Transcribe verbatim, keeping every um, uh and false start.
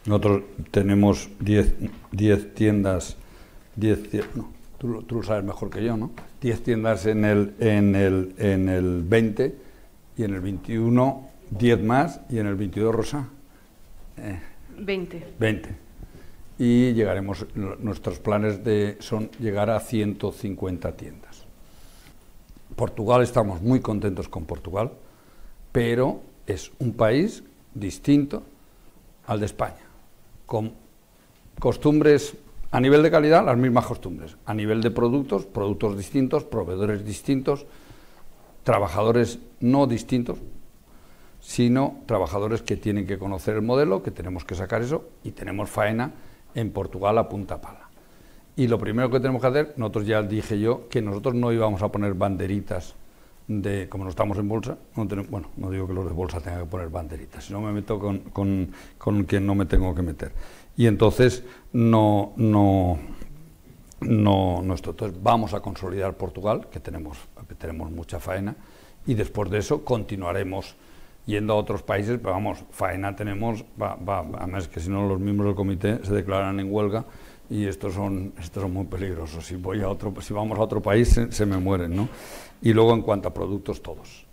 Nosotros tenemos diez tiendas, diez, no, tú, tú lo sabes mejor que yo, ¿no? diez tiendas en el, en, el, en el veinte y en el veintiuno diez más y en el veintidós, Rosa. Eh, veinte. veinte. Y llegaremos, nuestros planes de, son llegar a ciento cincuenta tiendas. Portugal, estamos muy contentos con Portugal, pero es un país distinto al de España, con costumbres a nivel de calidad, las mismas costumbres, a nivel de productos, productos distintos, proveedores distintos, trabajadores no distintos, sino trabajadores que tienen que conocer el modelo, que tenemos que sacar eso, y tenemos faena en Portugal a punta pala. Y lo primero que tenemos que hacer, nosotros ya dije yo, que nosotros no íbamos a poner banderitas, de como no estamos en bolsa, no tenemos, bueno, no digo que los de bolsa tengan que poner banderitas, si no me meto con, con, con quien no me tengo que meter. Y entonces no, no, no, no esto. Entonces vamos a consolidar Portugal, que tenemos, que tenemos mucha faena, y después de eso continuaremos yendo a otros países, pero vamos, faena tenemos, va, va, además que si no los miembros del comité se declaran en huelga, y estos son, estos son muy peligrosos. Si voy a otro, si vamos a otro país se, se me mueren, ¿no? Y luego en cuanto a productos, todos.